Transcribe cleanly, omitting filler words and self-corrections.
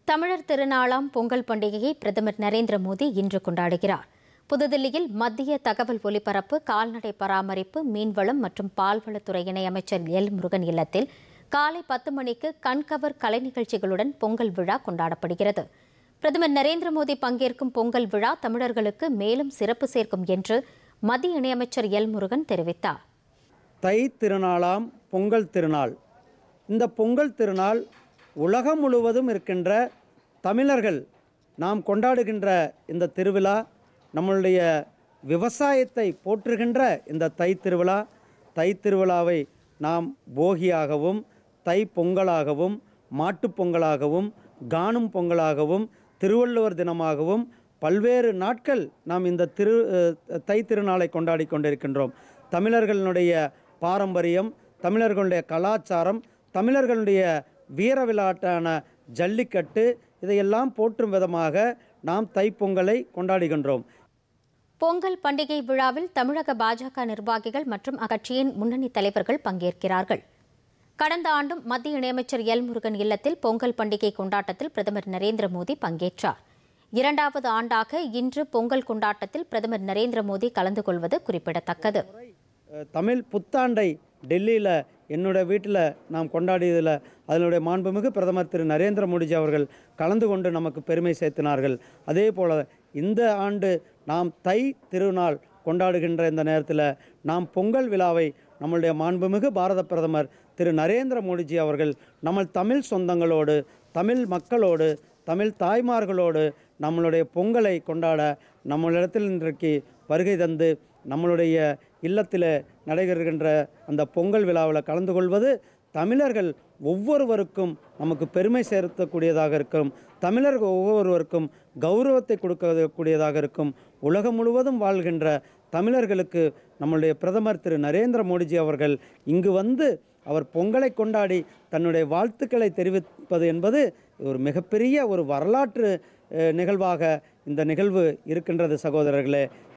தமிழர் திருநாளாம் பொங்கல் பண்டிகையை பிரதமர் நரேந்திர மோடி இன்று கொண்டாடுகிறார். புதுதில்லியில் மத்திய தகவல் ஒலிபரப்பு, கால்நடை பராமரிப்பு, மீன்வளம் மற்றும் பால்வளத்துறை இணையமைச்சர் எல் முருகன் இல்லத்தில் காலை 10 மணிக்கு கண்கவர் கலை நிகழ்ச்சிகளுடன் பொங்கல் விழா கொண்டாடப்படுகிறது. பிரதமர் நரேந்திர மோடி பங்கேற்கும் பொங்கல் விழா தமிழர்களுக்கு மேலும் சிறப்பு சேர்க்கும் என்று மத்திய இணையமைச்சர் எல் முருகன் தெரிவித்தார். தை திருநாளாம் பொங்கல் திருநாள். இந்த பொங்கல் திருநாள் உலகம் முழுவதும் இருக்கின்ற தமிழர்கள் நாம் கொண்டாடுகின்ற இந்த திருவிழா, நம்மளுடைய விவசாயத்தை போற்றுகின்ற இந்த தை திருவிழாவை நாம் போகியாகவும், தை பொங்கலாகவும், மாட்டுப் பொங்கலாகவும், காணும் பொங்கலாகவும், திருவள்ளுவர் தினமாகவும் பல்வேறு நாட்கள் நாம் இந்த தை திருநாளை கொண்டாடி கொண்டிருக்கின்றோம். தமிழர்களுடைய பாரம்பரியம், தமிழர்களுடைய கலாச்சாரம், தமிழர்களுடைய வீர விளையாட்டான ஜல்லிக்கட்டு, இதையெல்லாம் போற்றும் விதமாக நாம் தைப்பொங்கலை கொண்டாடுகின்றோம். பொங்கல் பண்டிகை விழாவில் தமிழக பாஜக நிர்வாகிகள் மற்றும் அக்கட்சியின் முன்னணி தலைவர்கள் பங்கேற்கிறார்கள். கடந்த ஆண்டும் மத்திய இணையமைச்சர் எல் முருகன் இல்லத்தில் பொங்கல் பண்டிகை கொண்டாட்டத்தில் பிரதமர் நரேந்திர மோடி பங்கேற்றார். 2வது ஆண்டாக இன்று பொங்கல் கொண்டாட்டத்தில் பிரதமர் நரேந்திர மோடி கலந்து கொள்வது குறிப்பிடத்தக்கது. தமிழ் புத்தாண்டை டெல்லியில் என்னுடைய வீட்டில் நாம் கொண்டாடியதில் அதனுடைய மாண்புமிகு பிரதமர் திரு நரேந்திர மோடிஜி அவர்கள் கலந்து கொண்டு நமக்கு பெருமை சேர்த்தினார்கள். அதே போல் இந்த ஆண்டு நாம் தை திருநாள் கொண்டாடுகின்ற இந்த நேரத்தில் நாம் பொங்கல் விழாவை நம்மளுடைய மாண்புமிகு பாரத பிரதமர் திரு நரேந்திர மோடிஜி அவர்கள் நம்ம தமிழ் சொந்தங்களோடு, தமிழ் மக்களோடு, தமிழ் தாய்மார்களோடு நம்மளுடைய பொங்கலை கொண்டாட நம்மளிடத்தில் இன்றைக்கு வருகை தந்து நம்மளுடைய இல்லத்தில் நடைபெறுகின்ற அந்த பொங்கல் விழாவில் கலந்து கொள்வது தமிழர்கள் ஒவ்வொருவருக்கும் நமக்கு பெருமை சேர்க்கக்கூடியதாக இருக்கும். தமிழர்கள் ஒவ்வொருவருக்கும் கௌரவத்தை கொடுக்கக்கூடியதாக இருக்கும். உலகம் முழுவதும் வாழ்கின்ற தமிழர்களுக்கு நம்முடைய பிரதமர் திரு நரேந்திர மோடிஜி அவர்கள் இங்கு வந்து அவர் பொங்கலை கொண்டாடி தன்னுடைய வாழ்த்துக்களை தெரிவிப்பது என்பது ஒரு மிகப்பெரிய ஒரு வரலாற்று நிகழ்வாக இந்த நிகழ்வு இருக்கின்றது சகோதரர்களே.